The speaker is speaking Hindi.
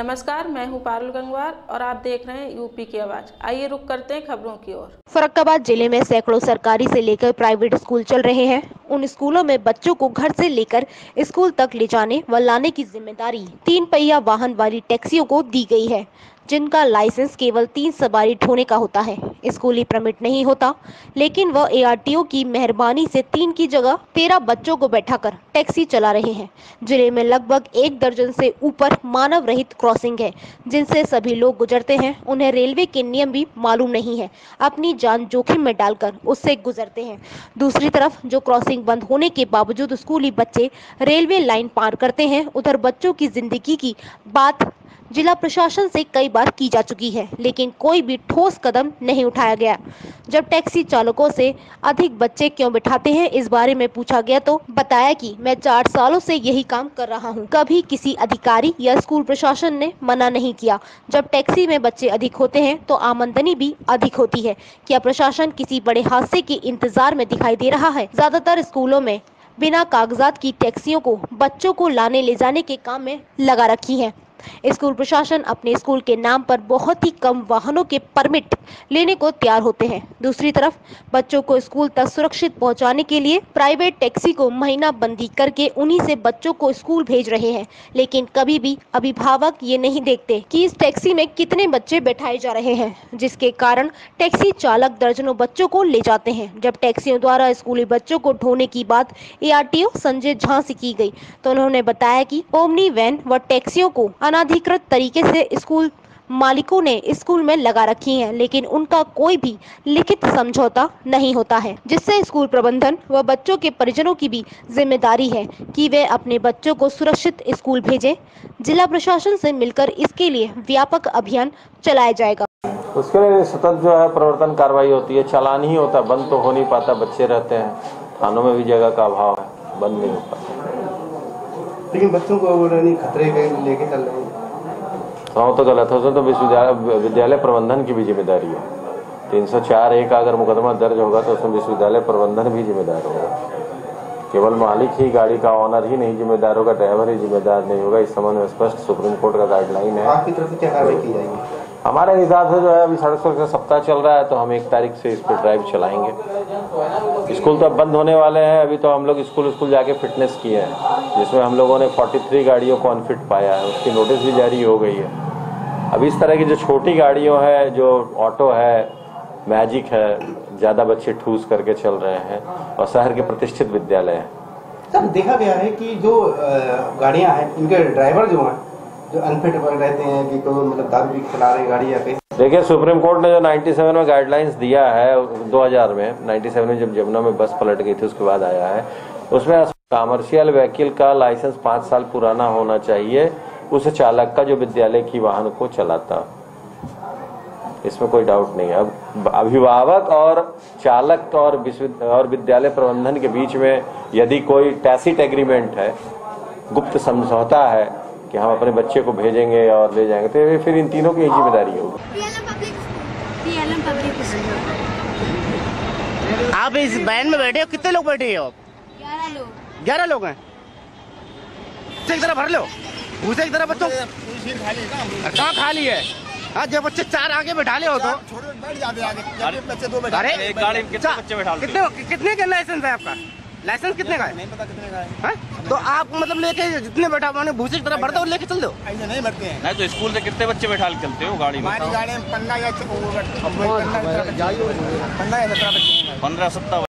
नमस्कार, मैं हूं पारुल गंगवार और आप देख रहे हैं यूपी की आवाज। आइए रुक करते हैं खबरों की ओर। फर्रुखाबाद जिले में सैकड़ों सरकारी से लेकर प्राइवेट स्कूल चल रहे हैं। उन स्कूलों में बच्चों को घर से लेकर स्कूल तक ले जाने व लाने की जिम्मेदारी 3 पहिया वाहन वाली टैक्सियों को दी गई है, जिनका लाइसेंस केवल 3 सवारी ढोने का होता है। स्कूली परमिट नहीं होता, लेकिन वह ARTO की मेहरबानी से 3 की जगह 13 बच्चों को बैठाकर टैक्सी चला रहे हैं। जिले में लगभग 1 दर्जन से ऊपर मानव रहित क्रॉसिंग है, जिनसे सभी लोग गुजरते हैं। उन्हें रेलवे के नियम भी मालूम नहीं है, अपनी जान जोखिम में डालकर उससे गुजरते हैं। दूसरी तरफ जो क्रॉसिंग बंद होने के बावजूद स्कूली बच्चे रेलवे लाइन पार करते हैं, उधर बच्चों की जिंदगी की बात जिला प्रशासन से कई बार की जा चुकी है, लेकिन कोई भी ठोस कदम नहीं उठाया गया। जब टैक्सी चालकों से अधिक बच्चे क्यों बिठाते हैं, इस बारे में पूछा गया तो बताया कि मैं 4 सालों से यही काम कर रहा हूं। कभी किसी अधिकारी या स्कूल प्रशासन ने मना नहीं किया। जब टैक्सी में बच्चे अधिक होते हैं तो आमदनी भी अधिक होती है। क्या प्रशासन किसी बड़े हादसे के इंतजार में दिखाई दे रहा है? ज्यादातर स्कूलों में बिना कागजात की टैक्सियों को बच्चों को लाने ले जाने के काम में लगा रखी है। स्कूल प्रशासन अपने स्कूल के नाम पर बहुत ही कम वाहनों के परमिट लेने को तैयार होते हैं। दूसरी तरफ बच्चों को स्कूल तक सुरक्षित पहुंचाने के लिए प्राइवेट टैक्सी को महीना बंदी करके उन्हीं से बच्चों को स्कूल भेज रहे हैं, लेकिन कभी भी अभिभावक ये नहीं देखते कि इस टैक्सी में कितने बच्चे बैठाए जा रहे हैं, जिसके कारण टैक्सी चालक दर्जनों बच्चों को ले जाते हैं। जब टैक्सियों द्वारा स्कूली बच्चों को ढोने की बात ARTO संजय झा से की गई तो उन्होंने बताया कि ओमनी वैन व टैक्सियों को अनाधिकृत तरीके से स्कूल मालिकों ने स्कूल में लगा रखी हैं, लेकिन उनका कोई भी लिखित समझौता नहीं होता है, जिससे स्कूल प्रबंधन व बच्चों के परिजनों की भी जिम्मेदारी है कि वे अपने बच्चों को सुरक्षित स्कूल भेजें। जिला प्रशासन से मिलकर इसके लिए व्यापक अभियान चलाया जाएगा। उसके लिए सतत जो है प्रवर्तन कार्रवाई होती है। चालान ही होता, बंद तो हो नहीं पाता, बच्चे रहते हैं, थानों में भी जगह का अभाव है, बंद नहीं हो पाता। लेकिन बच्चों को खतरे के लेके चल रहे हैं, तो गलत हो तो विद्यालय प्रबंधन की भी जिम्मेदारी है। 304(1) का अगर मुकदमा दर्ज होगा तो उसमें विश्वविद्यालय प्रबंधन भी जिम्मेदार होगा। केवल मालिक ही, गाड़ी का ऑनर ही नहीं जिम्मेदार होगा, ड्राइवर ही जिम्मेदार नहीं होगा। इस संबंध में स्पष्ट सुप्रीम कोर्ट का गाइडलाइन है। आपकी तरफ से क्या कार्रवाई की जाएगी? हमारे हिसाब से जो है अभी सड़क सुरक्षा सप्ताह चल रहा है, तो हम 1 तारीख से इस पर ड्राइव चलाएंगे। स्कूल तो अब बंद होने वाले हैं। अभी तो हम लोग स्कूल जाके फिटनेस किए हैं, जिसमें हम लोगों ने 43 गाड़ियों को अनफिट पाया है। उसकी नोटिस भी जारी हो गई है। अब इस तरह की जो छोटी गाड़ियों है, जो ऑटो है, मैजिक है, ज्यादा बच्चे ठूस करके चल रहे हैं और शहर के प्रतिष्ठित विद्यालय हैं। सर, देखा गया है कि जो गाड़ियां हैं, इनके ड्राइवर जो हैं, जो अनफिट रहते हैं कि कोई मतलब दारू भी चला रहे गाड़ी या कैसे। देखिए, सुप्रीम कोर्ट ने जो 97 में गाइडलाइंस दिया है, 2000 में 97 में जब जमुना में बस पलट गई थी उसके बाद आया है, उसमें कमर्शियल व्हीकल का लाइसेंस 5 साल पुराना होना चाहिए उस चालक का जो विद्यालय की वाहन को चलाता। इसमें कोई डाउट नहीं है। अब अभिभावक और चालक और विद्यालय प्रबंधन के बीच में यदि कोई टैसिट एग्रीमेंट है, गुप्त समझौता है कि हम अपने बच्चे को भेजेंगे और ले जाएंगे, तो फिर इन तीनों की जिम्मेदारी होगी। आप इस वैन में बैठे हो, कितने लोग बैठे हो? 11 लोग हैं। एक तरह भर लो, उसे एक तरह बच्चों कहाँ खाली है? हाँ, जब बच्चे 4 आगे बैठा ले हो तो बैठ जाते आगे, बच्चे 2 बैठा। अरे एक गाड़ी में कितने बच्चे बैठा? कितने का लाइसेंस है आपका? लाइसेंस कितने का है? नहीं पता कितने का है। तो आप मतलब लेके जितने बैठा भूसे की तरह भरते हो, लेके चल दो। ऐसे नहीं भरते हैं। नहीं तो स्कूल से कितने बच्चे बैठा के चलते हो गाड़ी में? हमारी गाड़ी में 15 या 17 बच्चे।